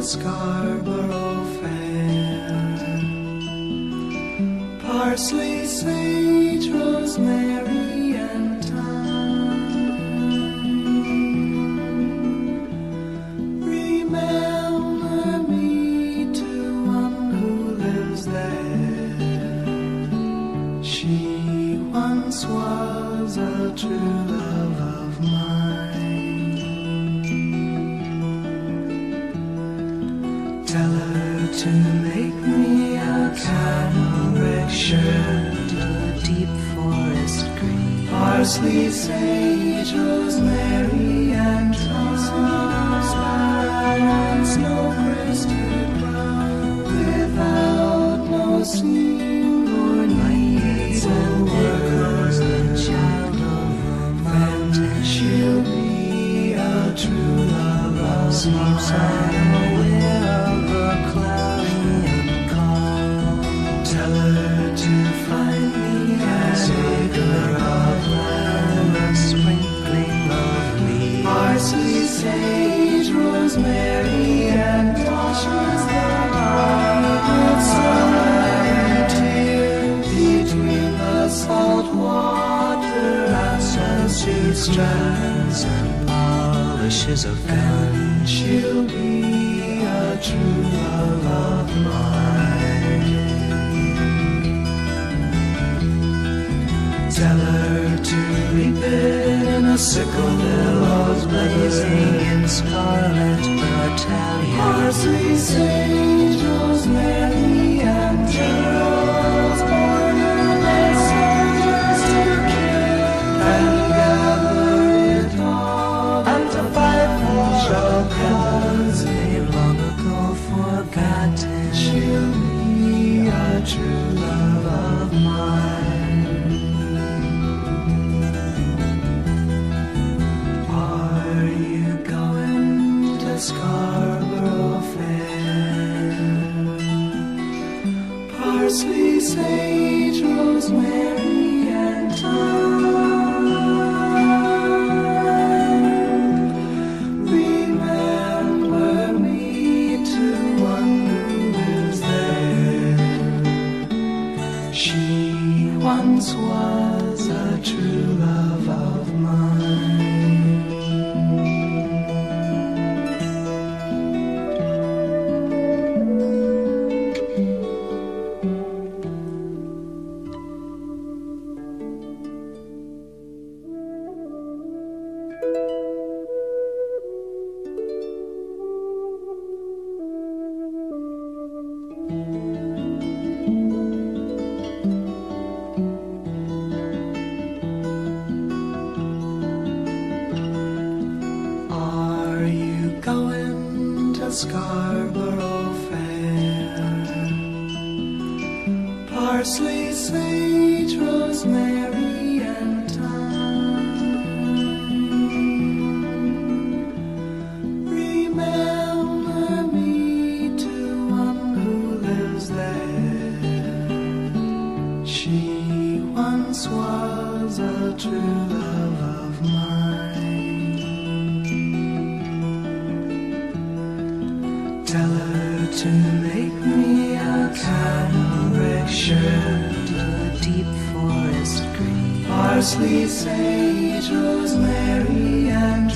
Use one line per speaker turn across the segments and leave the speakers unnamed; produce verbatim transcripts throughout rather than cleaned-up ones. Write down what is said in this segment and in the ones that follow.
Scarborough Fair. Parsley, sage, rosemary, and thyme. Remember me to one who lives there. She once was a true love of mine. Tell her to make me a cambric shirt, a deep forest green, parsley, sage, rosemary, and thyme, snow-crested brown, without no seam or needs and words, the child of romance. She'll be a true love of mine. Sage, rosemary, and thyme, between the salt water and sunset strands and polishes of gun. She'll be a true love of mine. Tell her to reap it in a sickle, billows blazing in scarlet battalion. Parsley, sage, rosemary, and thyme, border and soldiers to kill, and gather it all, and to fight for a cause they long ago forgotten. She'll be a true love of mine. Scarborough Fair. Parsley, sage, rosemary, and thyme. Remember me to one who lives there. She once was a true love of mine. Scarborough Fair. Parsley, sage, rosemary, and thyme. Remember me to one who lives there. She once was a true love of mine. Tell her to make me a cambric shirt, a deep forest green, parsley, sage, rosemary, and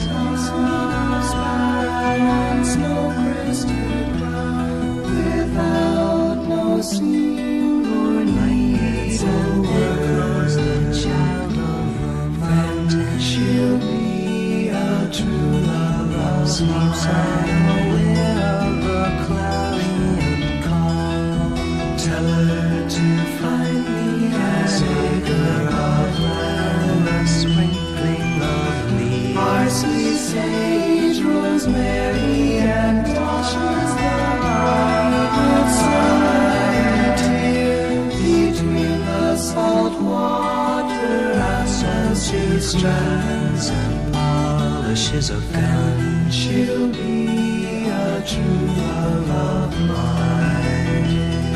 thyme, snow-crested brown, without no seam or needs and words, the child of romance. She'll be a true love of mine. Tell her to find me an acre of land, a sprinkling of leaves, parsley, sage, rosemary, and thyme, between the salt water and sunset strands and polishes of gun. She'll be a true love of mine.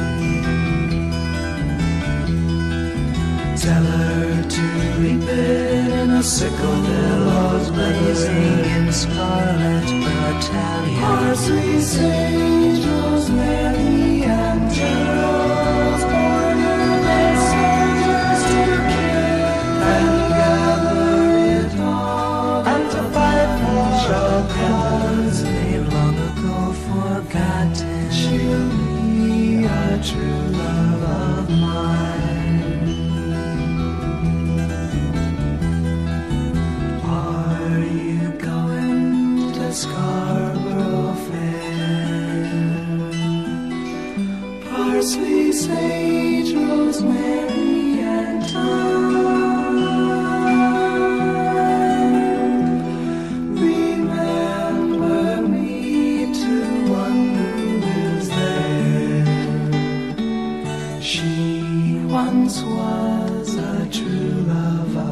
Tell her to reap it in a sickle, billows blazing in scarlet. battalion. Parsley, sage, rosemary, and Charles order their soldiers to kill and gather it all and to fight for a cause they've long ago forgotten. She'll be a true love of mine. Are you going to Scarborough Fair? Parsley, sage, rosemary, and thyme. Remember me to one who lives there. She once was a true love